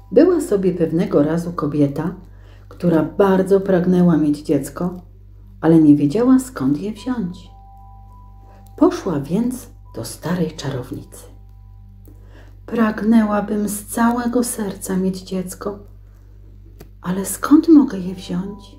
Była sobie pewnego razu kobieta, która bardzo pragnęła mieć dziecko, ale nie wiedziała, skąd je wziąć. Poszła więc do starej czarownicy. Pragnęłabym z całego serca mieć dziecko, ale skąd mogę je wziąć?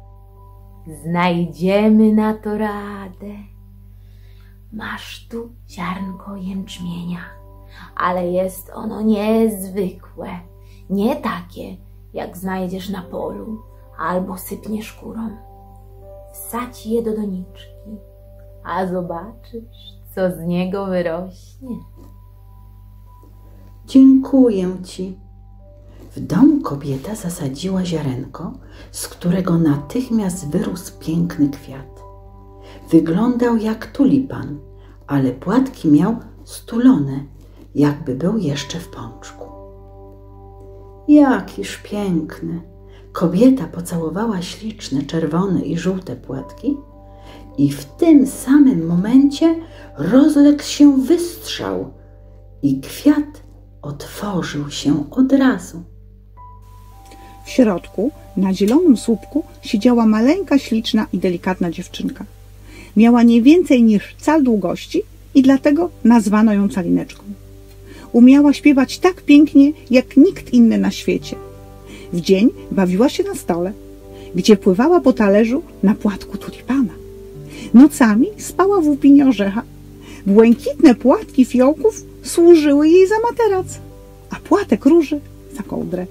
Znajdziemy na to radę. Masz tu ziarnko jęczmienia, ale jest ono niezwykłe, nie takie, jak znajdziesz na polu albo sypniesz kurą. Wsadź je do doniczki, a zobaczysz, co z niego wyrośnie. Dziękuję ci. W domu kobieta zasadziła ziarenko, z którego natychmiast wyrósł piękny kwiat. Wyglądał jak tulipan, ale płatki miał stulone, jakby był jeszcze w pączku. Jakiż piękny! Kobieta pocałowała śliczne czerwone i żółte płatki i w tym samym momencie rozległ się wystrzał i kwiat otworzył się od razu. W środku, na zielonym słupku, siedziała maleńka, śliczna i delikatna dziewczynka. Miała nie więcej niż cal długości i dlatego nazwano ją Calineczką. Umiała śpiewać tak pięknie, jak nikt inny na świecie. W dzień bawiła się na stole, gdzie pływała po talerzu na płatku tulipana. Nocami spała w łupinie orzecha. Błękitne płatki fiołków służyły jej za materac, a płatek róży za kołdrę.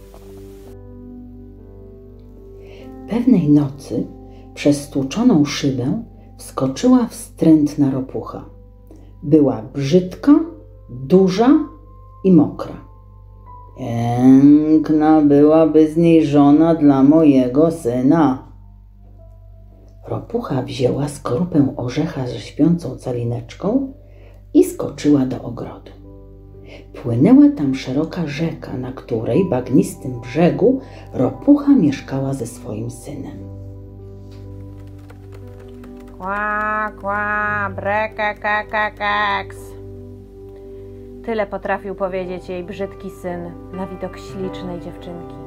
Pewnej nocy przez stłuczoną szybę wskoczyła wstrętna ropucha. Była brzydka, duża i mokra. Piękna byłaby z niej żona dla mojego syna. Ropucha wzięła skorupę orzecha ze śpiącą Calineczką i skoczyła do ogrodu. Płynęła tam szeroka rzeka, na której bagnistym brzegu ropucha mieszkała ze swoim synem. Kła, kła, brekekekekeks. Tyle potrafił powiedzieć jej brzydki syn na widok ślicznej dziewczynki.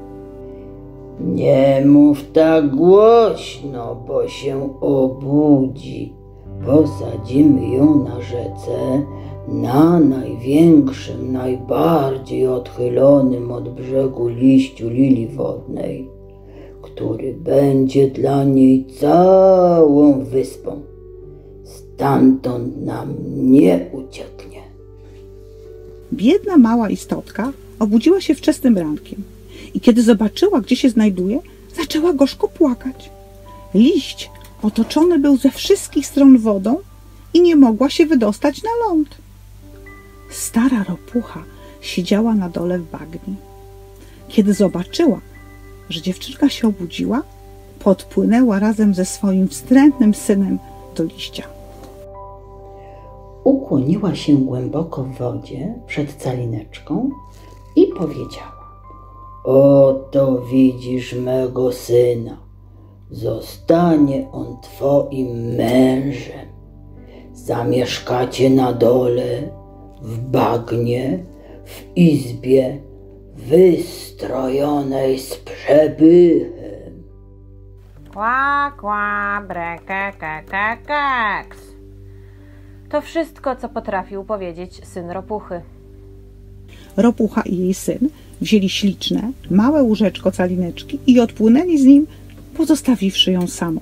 Nie mów tak głośno, bo się obudzi. Posadzimy ją na rzece, na największym, najbardziej odchylonym od brzegu liściu lilii wodnej, który będzie dla niej całą wyspą. Stamtąd nam nie ucieknie. Biedna mała istotka obudziła się wczesnym rankiem i kiedy zobaczyła, gdzie się znajduje, zaczęła gorzko płakać. Liść otoczony był ze wszystkich stron wodą i nie mogła się wydostać na ląd. Stara ropucha siedziała na dole w bagnie. Kiedy zobaczyła, że dziewczynka się obudziła, podpłynęła razem ze swoim wstrętnym synem do liścia. Ukłoniła się głęboko w wodzie przed Calineczką i powiedziała: oto widzisz mego syna. Zostanie on twoim mężem. Zamieszkacie na dole, w bagnie, w izbie wystrojonej z przepychem. Kła, kła, brekekekekeks. To wszystko, co potrafił powiedzieć syn ropuchy. Ropucha i jej syn wzięli śliczne, małe łóżeczko Calineczki i odpłynęli z nim, pozostawiwszy ją samą.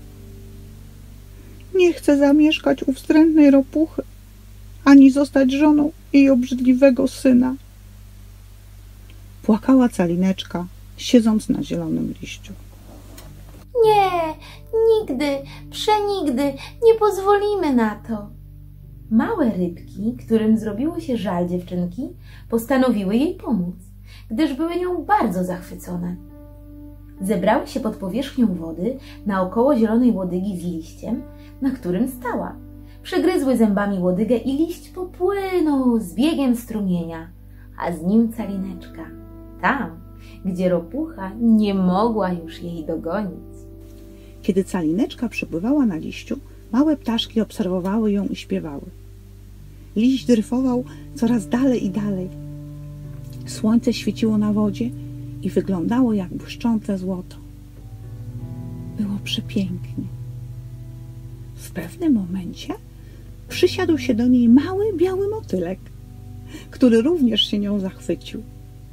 Nie chcę zamieszkać u wstrętnej ropuchy, ani zostać żoną jej obrzydliwego syna. Płakała Calineczka, siedząc na zielonym liściu. Nie, nigdy, przenigdy nie pozwolimy na to. Małe rybki, którym zrobiło się żal dziewczynki, postanowiły jej pomóc, gdyż były nią bardzo zachwycone. Zebrały się pod powierzchnią wody naokoło zielonej łodygi z liściem, na którym stała. Przygryzły zębami łodygę i liść popłynął z biegiem strumienia, a z nim Calineczka, tam, gdzie ropucha nie mogła już jej dogonić. Kiedy Calineczka przepływała na liściu, małe ptaszki obserwowały ją i śpiewały. Liść dryfował coraz dalej i dalej. Słońce świeciło na wodzie i wyglądało jak błyszczące złoto. Było przepięknie. W pewnym momencie przysiadł się do niej mały, biały motylek, który również się nią zachwycił.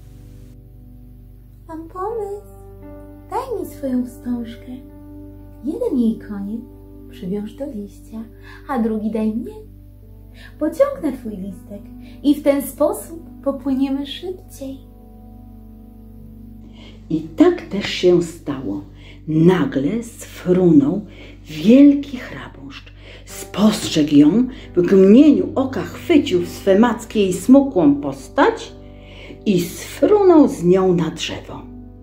Mam pomysł. Daj mi swoją wstążkę. Jeden jej koniec przywiąż do liścia, a drugi daj mnie. Pociągnę twój listek i w ten sposób popłyniemy szybciej. I tak też się stało. Nagle sfrunął wielki chrabąszcz. Spostrzegł ją, w mgnieniu oka chwycił w swe mackie jej smukłą postać i sfrunął z nią na drzewo.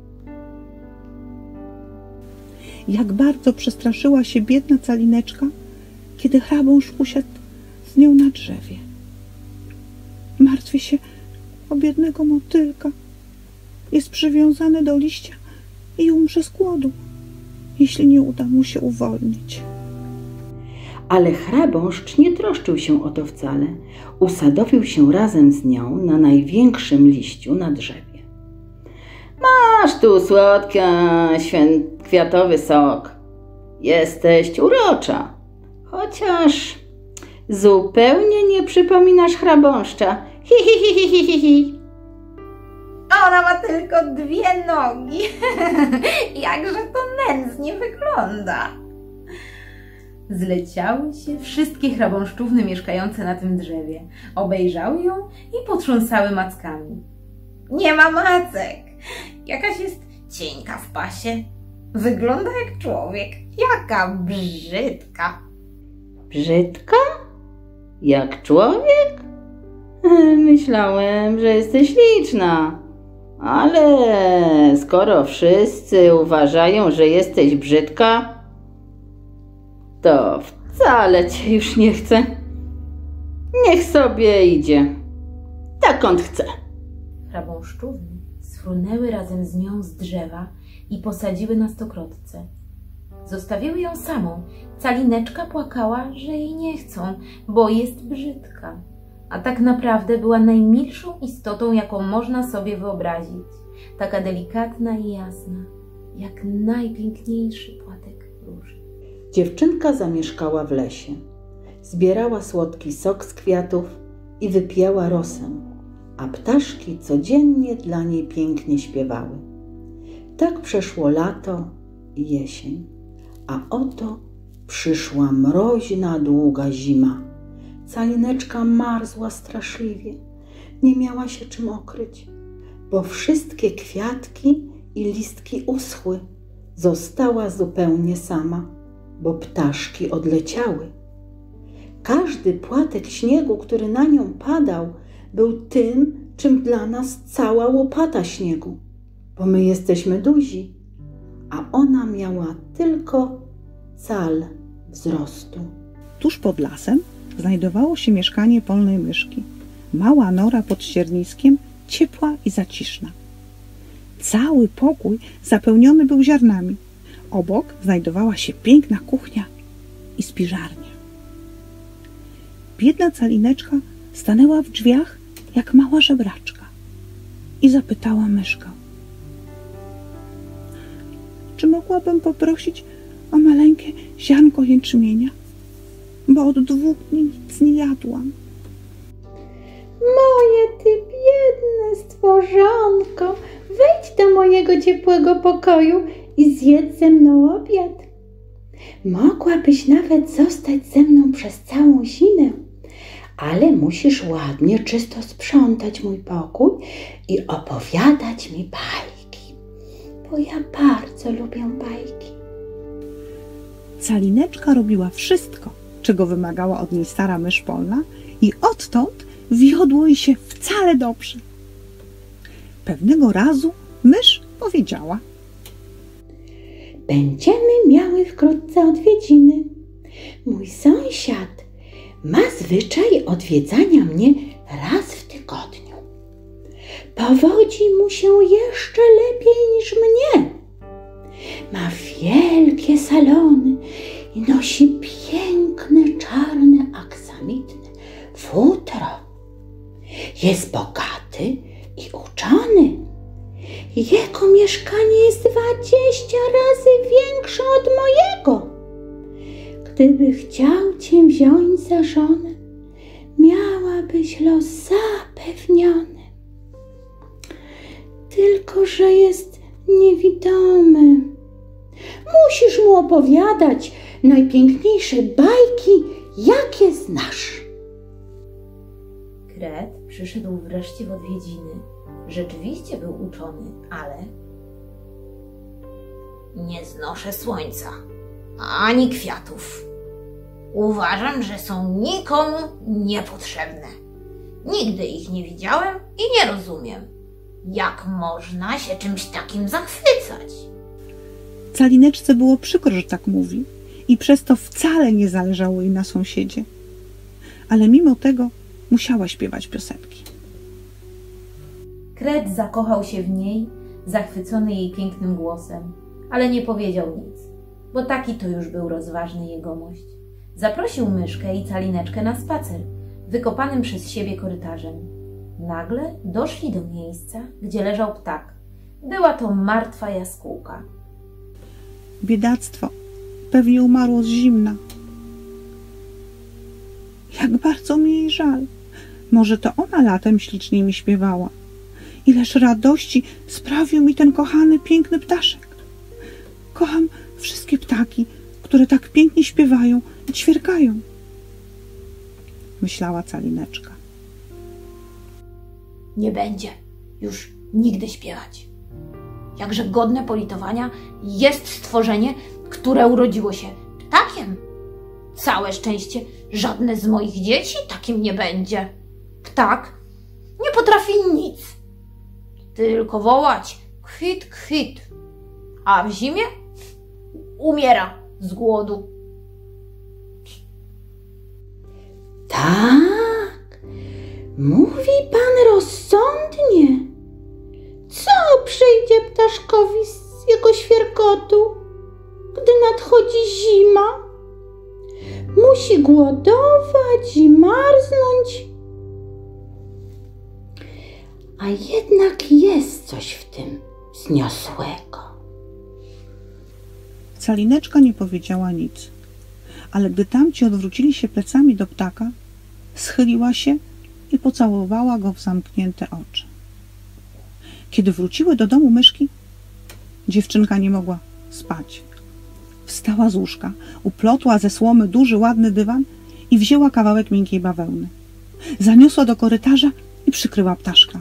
Jak bardzo przestraszyła się biedna calineczka, kiedy chrabąszcz usiadł z nią na drzewie. Martwi się o biednego motylka. Jest przywiązany do liścia i umrze z głodu, jeśli nie uda mu się uwolnić. Ale chrabąszcz nie troszczył się o to wcale. Usadowił się razem z nią na największym liściu na drzewie. Masz tu słodki, kwiatowy sok. Jesteś urocza, chociaż zupełnie nie przypominasz chrabąszcza. Hi, hi, hi, hi, hi, hi. Ona ma tylko 2 nogi. Jakże to nędznie wygląda. Zleciały się wszystkie chrabąszczówny mieszkające na tym drzewie. Obejrzały ją i potrząsały mackami. Nie ma macek. Jakaś jest cienka w pasie. Wygląda jak człowiek. Jaka brzydka. Brzydka? Jak człowiek? Myślałem, że jesteś liczna. Ale skoro wszyscy uważają, że jesteś brzydka, to wcale cię już nie chcę. Niech sobie idzie. Dokąd chce. Chrabąszczówny sfrunęły razem z nią z drzewa i posadziły na stokrotce. Zostawiły ją samą. Calineczka płakała, że jej nie chcą, bo jest brzydka. A tak naprawdę była najmilszą istotą, jaką można sobie wyobrazić. Taka delikatna i jasna, jak najpiękniejszy płatek róży. Dziewczynka zamieszkała w lesie. Zbierała słodki sok z kwiatów i wypijała rosę, a ptaszki codziennie dla niej pięknie śpiewały. Tak przeszło lato i jesień, a oto przyszła mroźna, długa zima. Calineczka marzła straszliwie. Nie miała się czym okryć, bo wszystkie kwiatki i listki uschły. Została zupełnie sama, bo ptaszki odleciały. Każdy płatek śniegu, który na nią padał, był tym, czym dla nas cała łopata śniegu, bo my jesteśmy duzi, a ona miała tylko cal wzrostu. Tuż pod lasem znajdowało się mieszkanie polnej myszki. Mała nora pod ścierniskiem, ciepła i zaciszna. Cały pokój zapełniony był ziarnami. Obok znajdowała się piękna kuchnia i spiżarnia. Biedna calineczka stanęła w drzwiach jak mała żebraczka i zapytała myszkę: czy mogłabym poprosić o maleńkie ziarnko jęczmienia? Bo od 2 dni nic nie jadłam. Moje ty biedne stworzonko, wejdź do mojego ciepłego pokoju i zjedz ze mną obiad. Mogłabyś nawet zostać ze mną przez całą zimę, ale musisz ładnie, czysto sprzątać mój pokój i opowiadać mi bajki, bo ja bardzo lubię bajki. Calineczka robiła wszystko, czego wymagała od niej stara mysz polna, i odtąd wiodło jej się wcale dobrze. Pewnego razu mysz powiedziała: będziemy miały wkrótce odwiedziny. Mój sąsiad ma zwyczaj odwiedzania mnie raz w tygodniu. Powodzi mu się jeszcze lepiej niż mnie. Ma wielkie salony i nosi piękne, czarne, aksamitne futro. Jest bogaty i uczony. Jego mieszkanie jest 20 razy większe od mojego. Gdyby chciał cię wziąć za żonę, miałabyś los zapewniony. Tylko że jest niewidomy. Musisz mu opowiadać najpiękniejsze bajki, jakie znasz. Kret przyszedł wreszcie w odwiedziny. Rzeczywiście był uczony, ale nie znoszę słońca, ani kwiatów. Uważam, że są nikomu niepotrzebne. Nigdy ich nie widziałem i nie rozumiem, jak można się czymś takim zachwycać. Calineczce było przykro, że tak mówi i przez to wcale nie zależało jej na sąsiedzie. Ale mimo tego musiała śpiewać piosenki. Kret zakochał się w niej, zachwycony jej pięknym głosem, ale nie powiedział nic, bo taki to już był rozważny jegomość. Zaprosił myszkę i Calineczkę na spacer, wykopanym przez siebie korytarzem. Nagle doszli do miejsca, gdzie leżał ptak. Była to martwa jaskółka. Biedactwo, pewnie umarło z zimna. Jak bardzo mi jej żal. Może to ona latem ślicznie mi śpiewała. Ileż radości sprawił mi ten kochany, piękny ptaszek. Kocham wszystkie ptaki, które tak pięknie śpiewają i ćwierkają, myślała Calineczka. Nie będzie już nigdy śpiewać. Jakże godne politowania jest stworzenie, które urodziło się ptakiem. Całe szczęście, żadne z moich dzieci takim nie będzie. Ptak nie potrafi nic, tylko wołać kwit, kwit, a w zimie umiera z głodu. Tak, mówi pan rozsądnie. Co przyjdzie ptaszkowi z jego świerkotu, gdy nadchodzi zima? Musi głodować i marznąć. A jednak jest coś w tym wzniosłego. Calineczka nie powiedziała nic, ale gdy tamci odwrócili się plecami do ptaka, schyliła się i pocałowała go w zamknięte oczy. Kiedy wróciły do domu myszki, dziewczynka nie mogła spać. Wstała z łóżka, uplotła ze słomy duży, ładny dywan i wzięła kawałek miękkiej bawełny. Zaniosła do korytarza i przykryła ptaszka.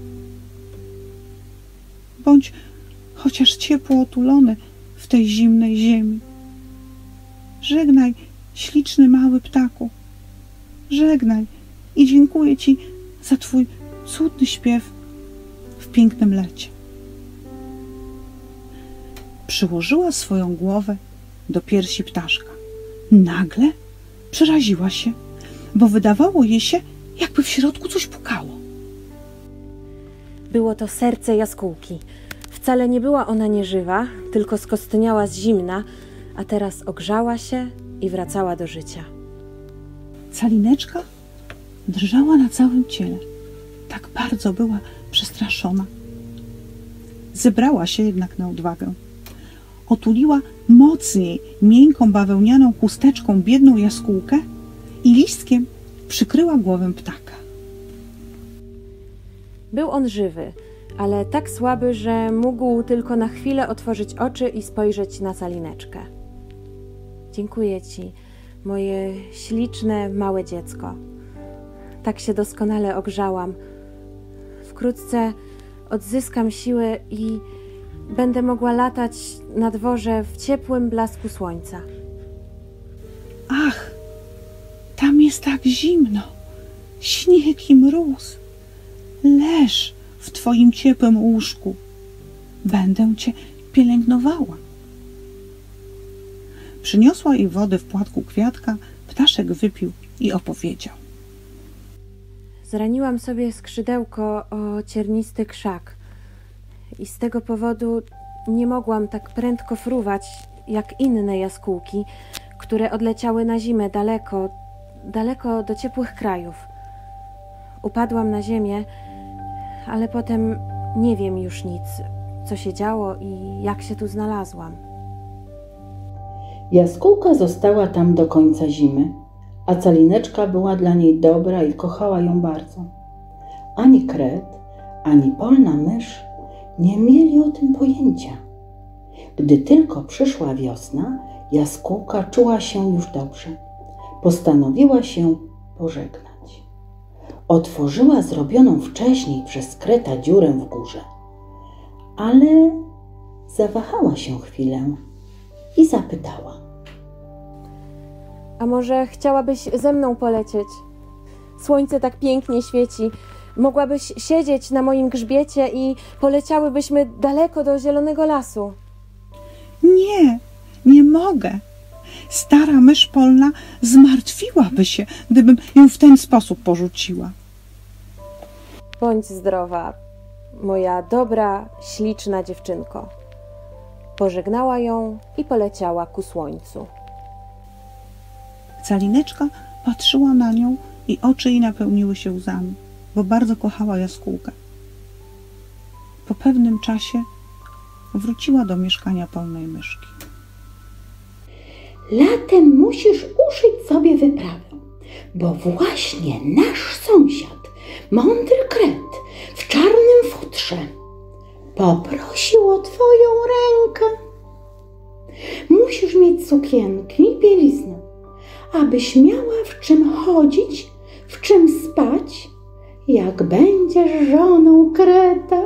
Bądź chociaż ciepło otulony w tej zimnej ziemi. Żegnaj, śliczny mały ptaku. Żegnaj i dziękuję ci za twój cudny śpiew w pięknym lecie. Przyłożyła swoją głowę do piersi ptaszka. Nagle przeraziła się, bo wydawało jej się, jakby w środku coś pukało. Było to serce jaskółki. Wcale nie była ona nieżywa, tylko skostniała z zimna, a teraz ogrzała się i wracała do życia. Calineczka drżała na całym ciele. Tak bardzo była przestraszona. Zebrała się jednak na odwagę. Otuliła mocniej miękką bawełnianą chusteczką biedną jaskółkę i listkiem przykryła głowę ptaka. Był on żywy, ale tak słaby, że mógł tylko na chwilę otworzyć oczy i spojrzeć na Calineczkę. Dziękuję ci, moje śliczne, małe dziecko. Tak się doskonale ogrzałam. Wkrótce odzyskam siłę i będę mogła latać na dworze w ciepłym blasku słońca. Ach, tam jest tak zimno, śnieg i mróz. Leż w twoim ciepłym łóżku. Będę cię pielęgnowała. Przyniosła jej wody w płatku kwiatka, ptaszek wypił i opowiedział. Zraniłam sobie skrzydełko o ciernisty krzak i z tego powodu nie mogłam tak prędko fruwać jak inne jaskółki, które odleciały na zimę daleko, daleko do ciepłych krajów. Upadłam na ziemię, ale potem nie wiem już nic. co się działo i jak się tu znalazłam. Jaskółka została tam do końca zimy, a Calineczka była dla niej dobra i kochała ją bardzo. Ani kret, ani polna mysz nie mieli o tym pojęcia. Gdy tylko przyszła wiosna, Jaskółka czuła się już dobrze. Postanowiła się pożegnać. Otworzyła zrobioną wcześniej przez kreta dziurę w górze, ale zawahała się chwilę i zapytała: A może chciałabyś ze mną polecieć? Słońce tak pięknie świeci. Mogłabyś siedzieć na moim grzbiecie i poleciałybyśmy daleko do zielonego lasu. Nie, nie mogę. Stara mysz polna zmartwiłaby się, gdybym ją w ten sposób porzuciła. Bądź zdrowa, moja dobra, śliczna dziewczynko. Pożegnała ją i poleciała ku słońcu. Calineczka patrzyła na nią i oczy jej napełniły się łzami, bo bardzo kochała Jaskółkę. Po pewnym czasie wróciła do mieszkania polnej myszki. Latem musisz uszyć sobie wyprawę, bo właśnie nasz sąsiad, mądry kret w czarnym futrze, poprosił o twoją rękę. Musisz mieć sukienki i bieliznę, abyś miała w czym chodzić, w czym spać, jak będziesz żoną kreta.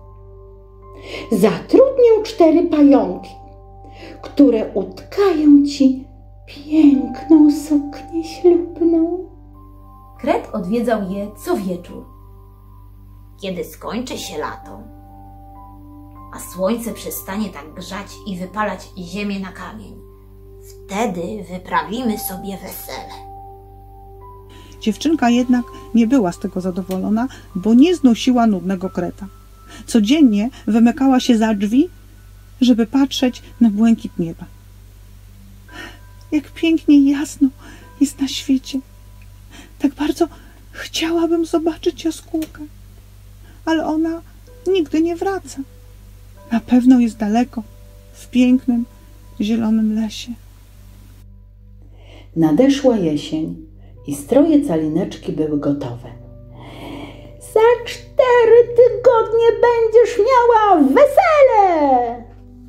Zatrudnię 4 pająki, które utkają ci piękną suknię ślubną. Kret odwiedzał je co wieczór, kiedy skończy się lato, a słońce przestanie tak grzać i wypalać ziemię na kamień. Wtedy wyprawimy sobie wesele. Dziewczynka jednak nie była z tego zadowolona, bo nie znosiła nudnego kreta. Codziennie wymykała się za drzwi, żeby patrzeć na błękit nieba. Jak pięknie i jasno jest na świecie. Tak bardzo chciałabym zobaczyć Jaskółkę, ale ona nigdy nie wraca. Na pewno jest daleko, w pięknym, zielonym lesie. Nadeszła jesień i stroje Calineczki były gotowe. Za 4 tygodnie będziesz miała wesele!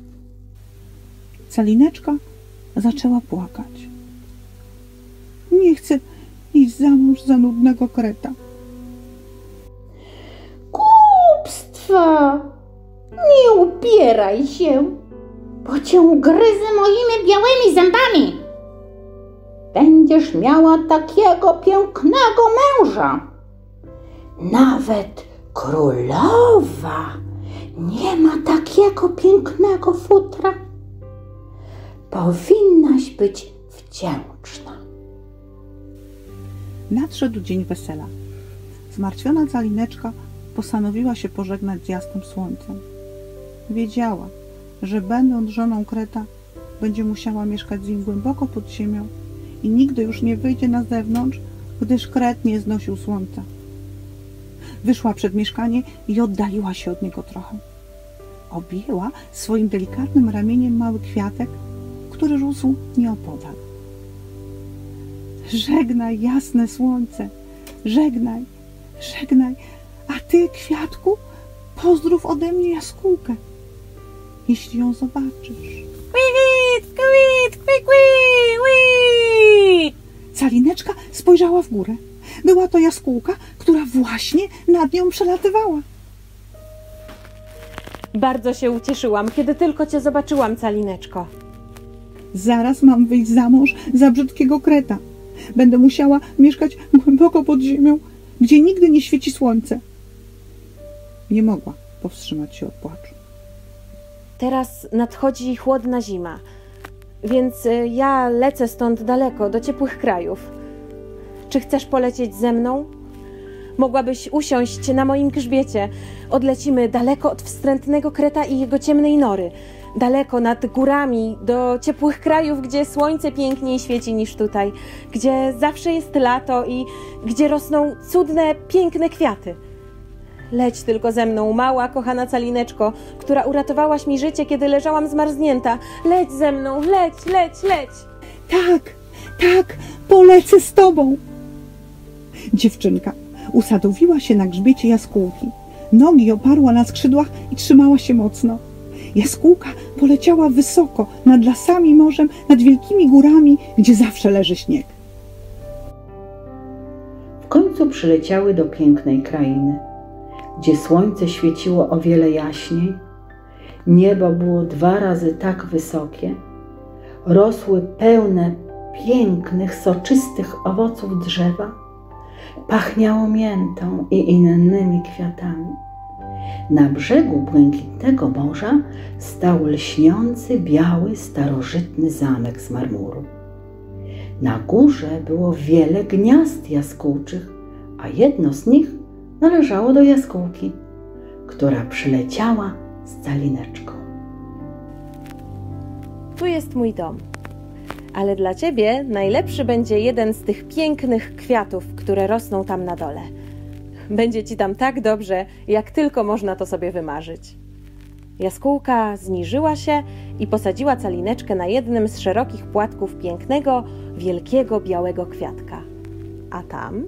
Calineczka zaczęła płakać. Nie chcę iść za mąż za nudnego kreta. Głupstwa! Nie upieraj się, bo cię ugryzę moimi białymi zębami. Będziesz miała takiego pięknego męża. Nawet królowa nie ma takiego pięknego futra. Powinnaś być wdzięczna. Nadszedł dzień wesela. Zmartwiona Calineczka postanowiła się pożegnać z jasnym słońcem. Wiedziała, że będąc żoną kreta, będzie musiała mieszkać z nim głęboko pod ziemią i nigdy już nie wyjdzie na zewnątrz, gdyż kret nie znosił słońca. Wyszła przed mieszkanie i oddaliła się od niego trochę. Objęła swoim delikatnym ramieniem mały kwiatek, który rósł nieopodal. Żegnaj, jasne słońce, żegnaj, żegnaj, a ty, kwiatku, pozdrów ode mnie Jaskółkę, jeśli ją zobaczysz. Kwit, kwit, kwit, kwit. Calineczka spojrzała w górę. Była to Jaskółka, która właśnie nad nią przelatywała. Bardzo się ucieszyłam, kiedy tylko cię zobaczyłam, Calineczko. Zaraz mam wyjść za mąż za brzydkiego kreta. Będę musiała mieszkać głęboko pod ziemią, gdzie nigdy nie świeci słońce. Nie mogła powstrzymać się od płaczu. Teraz nadchodzi chłodna zima, więc ja lecę stąd daleko, do ciepłych krajów. Czy chcesz polecieć ze mną? Mogłabyś usiąść na moim grzbiecie. Odlecimy daleko od wstrętnego kreta i jego ciemnej nory. Daleko nad górami, do ciepłych krajów, gdzie słońce piękniej świeci niż tutaj, gdzie zawsze jest lato i gdzie rosną cudne, piękne kwiaty. Leć tylko ze mną, mała, kochana Calineczko, która uratowałaś mi życie, kiedy leżałam zmarznięta. Leć ze mną, leć, leć, leć. Tak, tak, polecę z tobą. Dziewczynka usadowiła się na grzbiecie jaskółki. Nogi oparła na skrzydłach i trzymała się mocno. Jaskółka poleciała wysoko, nad lasami, morzem, nad wielkimi górami, gdzie zawsze leży śnieg. W końcu przyleciały do pięknej krainy, gdzie słońce świeciło o wiele jaśniej, niebo było 2 razy tak wysokie, rosły pełne pięknych, soczystych owoców drzewa, pachniało miętą i innymi kwiatami. Na brzegu błękitnego morza stał lśniący, biały, starożytny zamek z marmuru. Na górze było wiele gniazd jaskółczych, a jedno z nich należało do jaskółki, która przyleciała z Calineczką. Tu jest mój dom, ale dla ciebie najlepszy będzie jeden z tych pięknych kwiatów, które rosną tam na dole. Będzie ci tam tak dobrze, jak tylko można to sobie wymarzyć. Jaskółka zniżyła się i posadziła Calineczkę na jednym z szerokich płatków pięknego, wielkiego, białego kwiatka. A tam...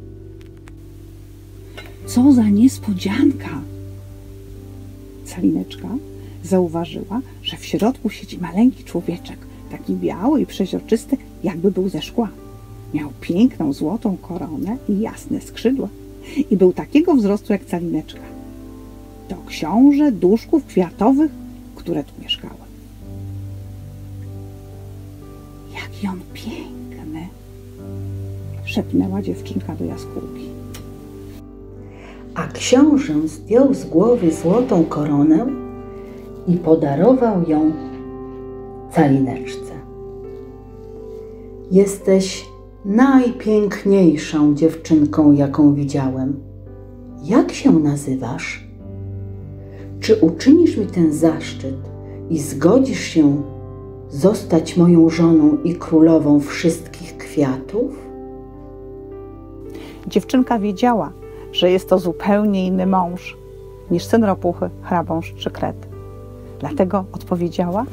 Co za niespodzianka! Calineczka zauważyła, że w środku siedzi maleńki człowieczek, taki biały i przeźroczysty, jakby był ze szkła. Miał piękną, złotą koronę i jasne skrzydła i był takiego wzrostu jak Calineczka. To książę duszków kwiatowych, które tu mieszkały. Jaki on piękny! Szepnęła dziewczynka do jaskółki. A książę zdjął z głowy złotą koronę i podarował ją Calineczce. Jesteś najpiękniejszą dziewczynką, jaką widziałem. Jak się nazywasz? Czy uczynisz mi ten zaszczyt i zgodzisz się zostać moją żoną i królową wszystkich kwiatów? Dziewczynka wiedziała, że jest to zupełnie inny mąż niż syn ropuchy, chrabąszcz czy krety. Dlatego odpowiedziała: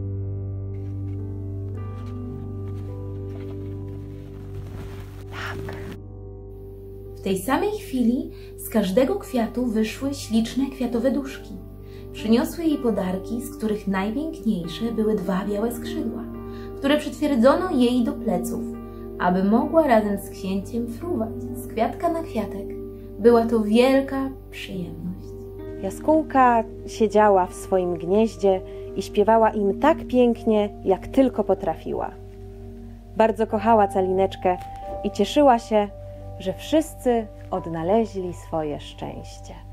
W tej samej chwili z każdego kwiatu wyszły śliczne kwiatowe duszki. Przyniosły jej podarki, z których najpiękniejsze były 2 białe skrzydła, które przytwierdzono jej do pleców, aby mogła razem z księciem fruwać z kwiatka na kwiatek. Była to wielka przyjemność. Jaskółka siedziała w swoim gnieździe i śpiewała im tak pięknie, jak tylko potrafiła. Bardzo kochała Calineczkę i cieszyła się, że wszyscy odnaleźli swoje szczęście.